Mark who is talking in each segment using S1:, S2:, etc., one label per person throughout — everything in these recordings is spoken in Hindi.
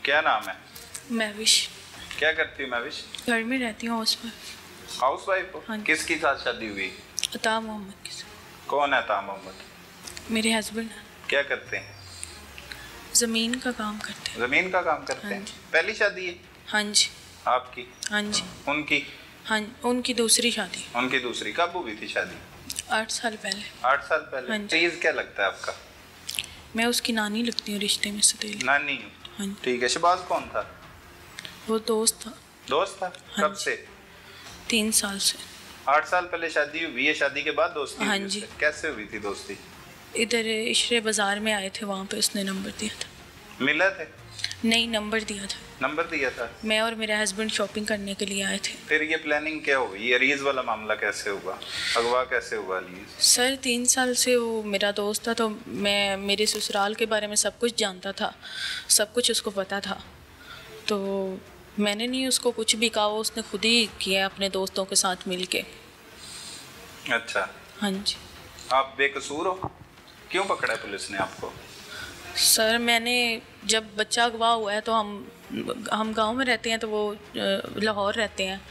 S1: क्या नाम है?
S2: महविश।
S1: क्या करती हूँ महविश?
S2: घर में रहती हूँ, हाउसवाइफ।
S1: हाउसवाइफ हो?
S2: हाँ।
S1: किसकी साथ शादी हुई?
S2: अता मोहम्मद के साथ।
S1: कौन है अता मोहम्मद?
S2: मेरे हस्बैंड।
S1: क्या करते हैं?
S2: ज़मीन का काम करते हैं।
S1: जमीन का काम करते
S2: हाँ
S1: हैं।
S2: जी।
S1: पहली शादी है
S2: हाँ जी।
S1: आपकी?
S2: हाँ जी।
S1: उनकी?
S2: हाँ, उनकी दूसरी शादी।
S1: उनकी दूसरी। कब हुई थी शादी?
S2: 8 साल पहले।
S1: 8 साल पहले।
S2: हाँ जी।
S1: चीज क्या लगता है आपका?
S2: मैं उसकी नानी लगती हूँ रिश्ते में सतीली।
S1: नानी हूँ।
S2: हाँ जी।
S1: ठीक है। शहबाज कौन था?
S2: वो दोस्त था।
S1: दोस्त था?
S2: हाँ
S1: कब
S2: जी।
S1: से?
S2: 3 साल से।
S1: 8 साल पहले शादी हुई है, शादी के बाद दोस्ती
S2: हाँ
S1: हुई
S2: जी।
S1: उससे? कैसे हुई थी दोस्ती?
S2: इधर इशरे बाजार में आए थे, वहाँ पे उसने नंबर दिया था।
S1: मिले थे?
S2: नहीं, नंबर दिया था।
S1: नंबर दिया था?
S2: मैं और मेरे हस्बैंड शॉपिंग करने के लिए आए थे।
S1: फिर ये प्लानिंग क्या हुई? ये अरीज वाला मामला कैसे हुआ? अगवा कैसे हुआ अलीज?
S2: सर 3 साल से वो मेरा दोस्त था, तो मैं मेरे ससुराल के बारे में सब कुछ जानता था, सब कुछ उसको पता था। तो मैंने नहीं उसको कुछ भी कहा, वो उसने खुद ही किया अपने दोस्तों के साथ मिल के।
S1: अच्छा।
S2: हाँ जी।
S1: आप बेकसूर हो? क्यों पकड़ा है पुलिस ने आपको?
S2: सर मैंने जब बच्चा अगवा हुआ है तो हम गांव में रहते हैं, तो वो लाहौर रहते हैं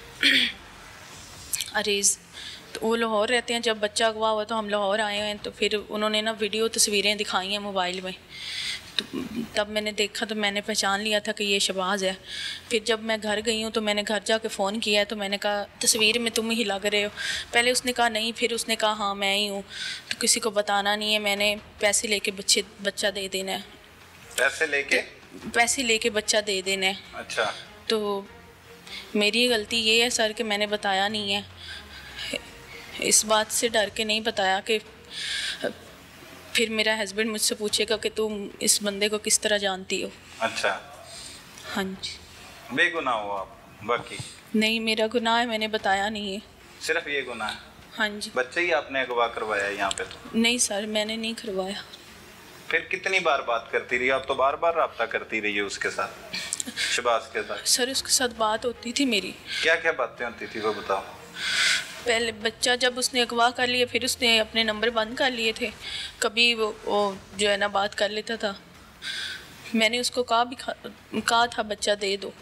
S2: अरीज़, तो वो लाहौर रहते हैं। जब बच्चा अगवा हुआ तो हम लाहौर आए हैं, तो फिर उन्होंने ना वीडियो तस्वीरें दिखाई हैं मोबाइल में, तो तब मैंने देखा तो मैंने पहचान लिया था कि ये शहबाज है। फिर जब मैं घर गई हूँ तो मैंने घर जाके फ़ोन किया, तो मैंने कहा तस्वीर में तुम ही लग रहे हो। पहले उसने कहा नहीं, फिर उसने कहा हाँ मैं ही हूँ, तो किसी को बताना नहीं है, मैंने पैसे लेके बच्चा दे देना है। पैसे लेके बच्चा दे देना है।
S1: अच्छा।
S2: तो मेरी गलती ये है सर कि मैंने बताया नहीं है, इस बात से डर के नहीं बताया कि फिर मेरा हस्बैंड मुझसे पूछेगा कि तुम इस बंदे को किस तरह जानती हो।
S1: अच्छा।
S2: हाँ जी।
S1: बेगुनाह हो आप? बाकी
S2: नहीं, मेरा गुनाह है, मैंने बताया नहीं है।
S1: सिर्फ ये गुनाह है?
S2: हाँ जी।
S1: बच्चे ही आपने अगवा करवाया यहाँ पे? तो
S2: नहीं सर, मैंने नहीं करवाया।
S1: फिर कितनी बार बात करती रही आप? तो बार बार राब्ता करती रही है उसके साथ, शहबाज के साथ?
S2: सर उसके साथ बात होती थी मेरी।
S1: क्या क्या बातें होती थी वो बताओ।
S2: पहले बच्चा जब उसने अगवा कर लिया, फिर उसने अपने नंबर बंद कर लिए थे। कभी वो जो है ना बात कर लेता था। मैंने उसको कहा था बच्चा दे दो।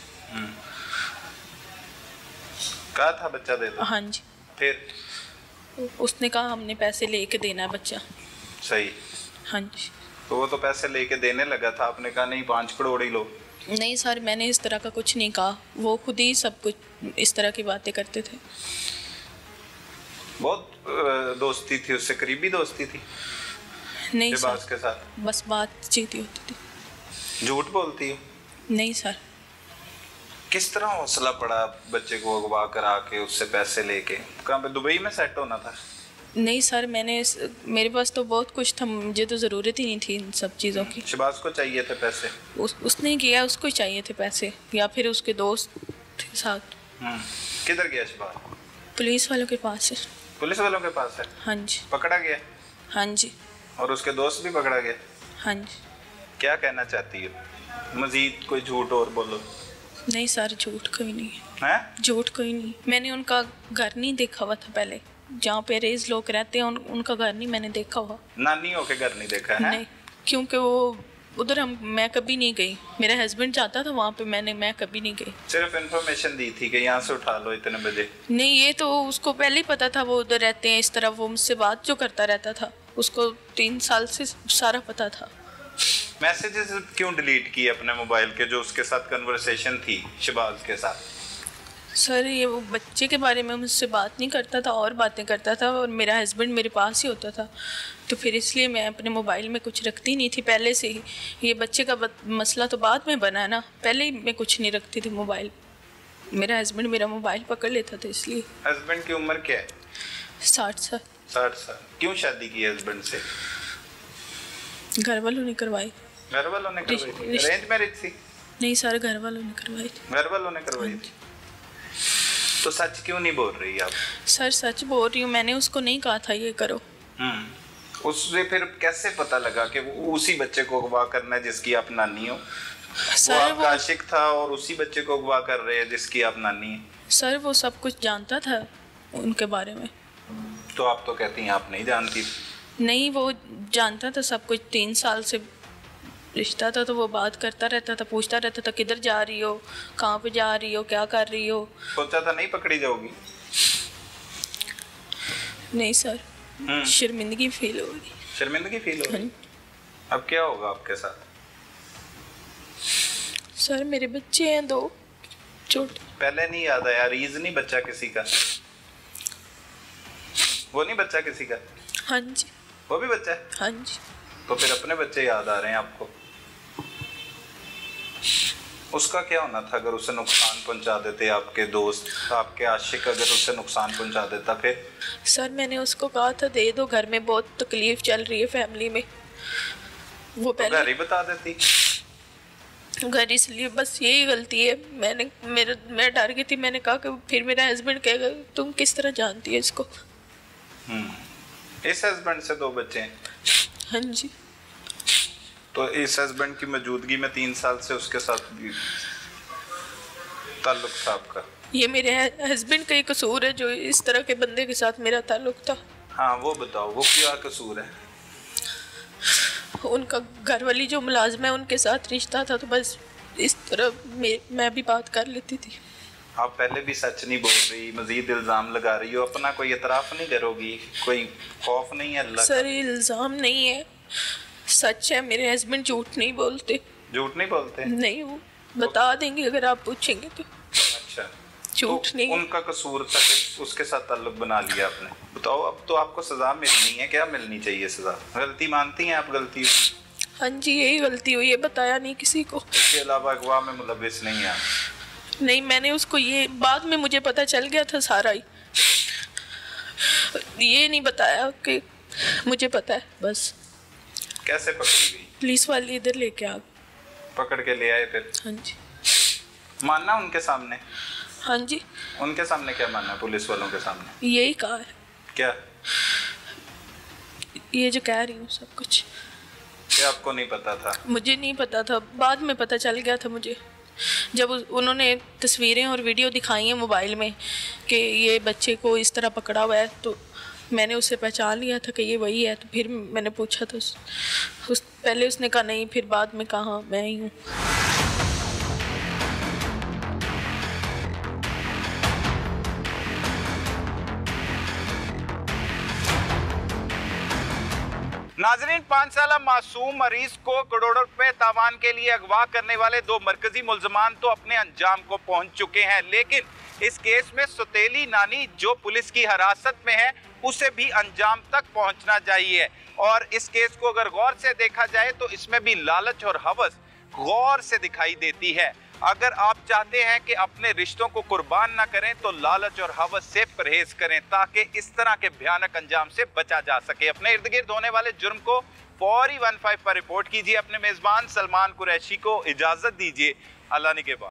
S1: कहा था बच्चा दे दो?
S2: हाँ जी।
S1: फिर
S2: उसने कहा हमने पैसे लेके देना है बच्चा।
S1: सही।
S2: हाँ जी।
S1: तो वो तो पैसे लेके देने लगा था, आपने कहा नहीं 5 करोड़ ही लो?
S2: नहीं सर, मैंने इस तरह का कुछ नहीं कहा, वो खुद ही सब कुछ इस तरह की बातें करते थे।
S1: बहुत दोस्ती थी उससे, करीबी दोस्ती थी
S2: नहीं
S1: शहबाज
S2: सर,
S1: के साथ?
S2: बस बातचीत ही होती थी।
S1: झूठ बोलती हो?
S2: नहीं सर।
S1: किस तरह हौसला पड़ा बच्चे को अगवा करा के उससे पैसे लेके? कहाँ पे, दुबई में सेट होना था?
S2: नहीं सर, मेरे पास तो बहुत कुछ था, मुझे तो ज़रूरत ही नहीं थी इन सब चीज़ों की।
S1: शहबाज को चाहिए थे पैसे?
S2: उसने किया, उसको ही चाहिए थे पैसे, या फिर उसके दोस्त थे साथ।
S1: किधर गया शहबाज?
S2: पुलिस वालों के पास है।
S1: पुलिस वालों के पास है?
S2: हाँ जी।
S1: पकड़ा गया?
S2: हाँ जी।
S1: और उसके दोस्त भी पकड़ा गया?
S2: हाँ जी।
S1: क्या कहना चाहती हो? मजीद कोई झूठ और बोलो।
S2: नहीं सर, झूठ कोई नहीं
S1: है।
S2: झूठ कोई नहीं। मैंने उनका घर नहीं देखा हुआ था पहले, जहाँ पे रेज लोग रहते हैं उनका घर नहीं मैंने देखा हुआ।
S1: नानियों के घर नहीं देखा है?
S2: नहीं, क्योंकि वो उधर मैं कभी नहीं गई। मेरा हस्बैंड जाता था वहाँ पे, मैं कभी नहीं गई।
S1: सिर्फ इन्फॉर्मेशन दी थी कि यहाँ से उठा लो इतने बजे?
S2: नहीं, ये तो उसको पहले ही पता था, वो उधर रहते हैं इस तरफ। वो मुझसे बात जो करता रहता था, उसको 3 साल से सारा पता था।
S1: मैसेजेस क्यों डिलीट किए अपने मोबाइल के, जो उसके साथ कन्वर्सेशन थी शहबाज के साथ?
S2: सर ये वो बच्चे के बारे में मुझसे बात नहीं करता था, और बातें करता था, और मेरा हस्बैंड मेरे पास ही होता था, तो फिर इसलिए मैं अपने मोबाइल में कुछ रखती नहीं थी पहले से ही। ये बच्चे का मसला तो बाद में बना है ना, पहले ही मैं कुछ नहीं रखती थी मोबाइल। मेरा हस्बैंड मेरा मोबाइल पकड़ लेता था इसलिए।
S1: हस्बैंड की उम्र क्या है?
S2: 60 साल।
S1: 60 साल। क्यों शादी की हस्बैंड से?
S2: घर वालों ने करवाई।
S1: घर वालों ने करवाई थी? अरेंज मैरिज थी?
S2: नहीं सर, घर वालों ने करवाई थी।
S1: घर वालों ने करवाई थी? तो सच क्यों नहीं बोल रही आप?
S2: सर सच बोल रही हूँ, मैंने उसको नहीं कहा था ये करो।
S1: उससे फिर कैसे पता लगा कि वो उसी बच्चे को अगवा करना है जिसकी आप नानी हो?
S2: सर
S1: वो आपका आशिक था और उसी बच्चे को अगवा कर रहे हैं जिसकी आप नानी है?
S2: सर वो सब कुछ जानता था उनके बारे में।
S1: तो आप तो कहती हैं आप नहीं जानती?
S2: नहीं, वो जानता था सब कुछ। 3 साल से रिश्ता था तो वो बात करता रहता था, पूछता रहता था किधर जा रही हो, कहाँ पे जा रही हो, क्या कर रही हो।
S1: सोचा था नहीं पकड़ी जाओगी?
S2: नहीं सर, शर्मिंदगी फील हो रही।
S1: शर्मिंदगी फील हो रही? अब क्या होगा आपके साथ?
S2: सर मेरे बच्चे हैं 2 छोटे।
S1: पहले नहीं याद आया? रीज नहीं बच्चा किसी का? वो नहीं बच्चा किसी का?
S2: हाँ जी।
S1: वो भी बच्चा है?
S2: हाँ जी।
S1: तो फिर अपने बच्चे याद आ रहे हैं आपको? उसका क्या होना था अगर उसे नुकसान पहुंचा देते आपके दोस्त, आपके आशिक अगर उसे नुकसान पहुंचा देता फिर?
S2: सर मैंने उसको कहा था दे दो, घर में बहुत तकलीफ चल रही है फैमिली में। वो पहले
S1: घर ही बता देती।
S2: घर, इसलिए बस यही गलती है। मैं डर गई थी। मैंने कहा कि फिर मेरा हस्बैंड कहेगा तुम किस तरह जानती है इसको।
S1: इस हस्बैंड से 2 बच्चे हैं?
S2: हाँ जी।
S1: तो इस हस्बैंड की मौजूदगी में 3 साल से उसके साथ ताल्लुक था आपका?
S2: ये मेरे हस्बैंड का ही कसूर है जो इस तरह के बंदे के साथ मेरा ताल्लुक था।
S1: हाँ वो बताओ, वो क्या कसूर है?
S2: उनका घर वाली जो मुलाजिम है उनके साथ रिश्ता था, तो बस इस तरह मैं भी बात कर लेती थी।
S1: आप पहले भी सच नहीं बोल रही, मजीद इल्जाम लगा रही हो, अपना कोई एतराफ़ नहीं करोगी? कोई खौफ नहीं है अल्लाह का?
S2: सर इल्जाम नहीं है, सच है। मेरे हस्बैंड झूठ नहीं बोलते।
S1: झूठ नहीं बोलते?
S2: नहीं, वो बता देंगे अगर आप पूछेंगे तो।
S1: अच्छा,
S2: झूठ
S1: तो
S2: नहीं।
S1: उनका कसूर था कि उसके साथ ताल्लुक बना लिया आपने। बताओ, अब तो आपको सजा मिलनी है, क्या मिलनी चाहिए सजा? गलती मानती हैं आप? गलती?
S2: हाँ जी यही गलती हुई है, बताया नहीं किसी को।
S1: इसके अलावा अगवा में मुलविस नहीं है?
S2: नहीं, मैंने उसको ये बाद में मुझे पता चल गया था सारा ही, ये नहीं बताया कि मुझे पता है बस।
S1: कैसे पकड़ी गई?
S2: पुलिस वाले इधर लेके आ गए।
S1: पकड़ के ले आए फिर?
S2: हाँ जी।
S1: मानना उनके सामने?
S2: हाँ जी।
S1: उनके सामने क्या मानना? पुलिस वालों के सामने
S2: यही कहा है।
S1: क्या?
S2: ये जो कह रही हूँ सब कुछ।
S1: क्या आपको नहीं पता था?
S2: मुझे नहीं पता था, बाद में पता चल गया था मुझे, जब उन्होंने तस्वीरें और वीडियो दिखाई हैं मोबाइल में कि ये बच्चे को इस तरह पकड़ा हुआ है, तो मैंने उसे पहचान लिया था कि ये वही है। तो फिर मैंने पूछा तो पहले उसने कहा नहीं, फिर बाद में कहा मैं ही हूँ।
S1: नाजरीन, 5 साला मासूम मरीज को करोड़ों रुपए तावान के लिए अगवा करने वाले 2 मरकजी मुल्जमान तो अपने अंजाम को पहुंच चुके हैं, लेकिन इस केस में सौतेली नानी जो पुलिस की हिरासत में है उसे भी अंजाम तक पहुंचना चाहिए। और इस केस को अगर गौर से देखा जाए तो इसमें भी लालच और हवस गौर से दिखाई देती है। अगर आप चाहते हैं कि अपने रिश्तों को कुर्बान ना करें तो लालच और हवस से परहेज करें, ताकि इस तरह के भयानक अंजाम से बचा जा सके। अपने इर्द गिर्द होने वाले जुर्म को फौरी 15 पर रिपोर्ट कीजिए। अपने मेजबान सलमान कुरैशी को इजाजत दीजिए। अल्लाह निगहबान।